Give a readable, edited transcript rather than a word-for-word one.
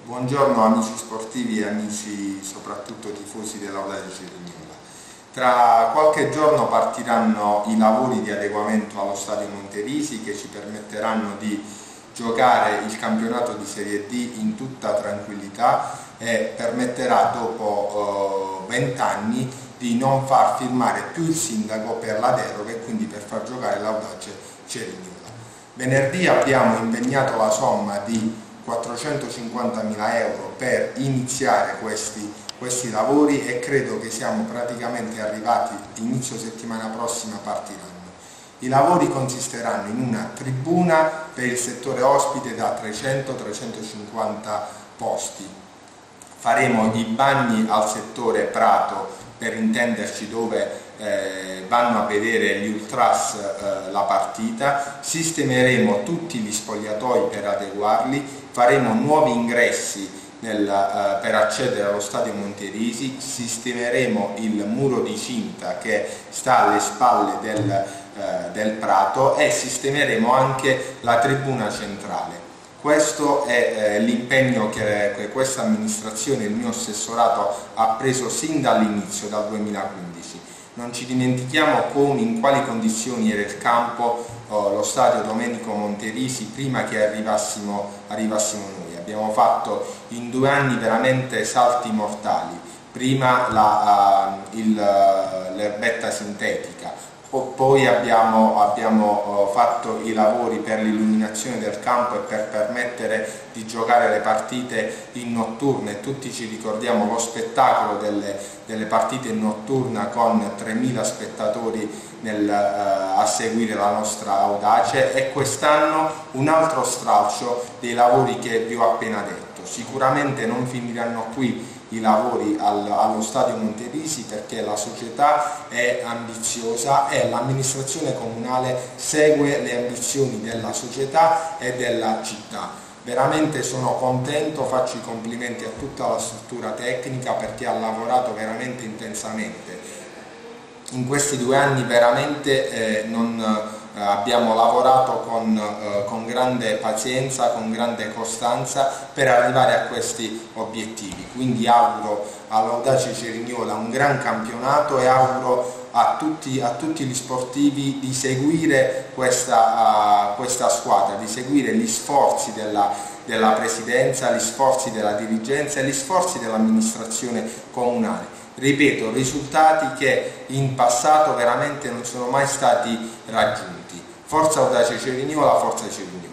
Buongiorno amici sportivi e amici soprattutto tifosi dell'Audace Cerignola. Tra qualche giorno partiranno i lavori di adeguamento allo stadio Monterisi che ci permetteranno di giocare il campionato di Serie D in tutta tranquillità e permetterà dopo 20 anni di non far firmare più il sindaco per la deroga e quindi per far giocare l'Audace Cerignola. Venerdì abbiamo impegnato la somma di 450.000 euro per iniziare questi lavori e credo che siamo praticamente arrivati, inizio settimana prossima partiranno. I lavori consisteranno in una tribuna per il settore ospite da 300-350 posti. Faremo i bagni al settore Prato, per intenderci, dove vanno a vedere gli ultras la partita, sistemeremo tutti gli spogliatoi per adeguarli, faremo nuovi ingressi per accedere allo stadio Monterisi, sistemeremo il muro di cinta che sta alle spalle del Prato e sistemeremo anche la tribuna centrale. Questo è l'impegno che questa amministrazione, il mio assessorato, ha preso sin dall'inizio, dal 2015. Non ci dimentichiamo in quali condizioni era il campo, lo stadio Domenico Monterisi, prima che arrivassimo noi. Abbiamo fatto in 2 anni veramente salti mortali. Prima l'erbetta sintetica, poi abbiamo fatto i lavori per l'illuminazione del campo e per permettere di giocare le partite in notturna, e tutti ci ricordiamo lo spettacolo delle partite in notturna con 3.000 spettatori a seguire la nostra Audace, e quest'anno un altro stralcio dei lavori che vi ho appena detto. Sicuramente non finiranno qui i lavori allo stadio Monterisi, perché la società è ambiziosa e l'amministrazione comunale segue le ambizioni della società e della città. Veramente sono contento, faccio i complimenti a tutta la struttura tecnica perché ha lavorato veramente intensamente. In questi 2 anni veramente abbiamo lavorato con grande pazienza, con grande costanza per arrivare a questi obiettivi. Quindi auguro all'Audace Cerignola un gran campionato e auguro a tutti gli sportivi di seguire questa squadra, di seguire gli sforzi della presidenza, gli sforzi della dirigenza e gli sforzi dell'amministrazione comunale. Ripeto, risultati che in passato veramente non sono mai stati raggiunti. Forza Audace Cerignola, forza Cerignola.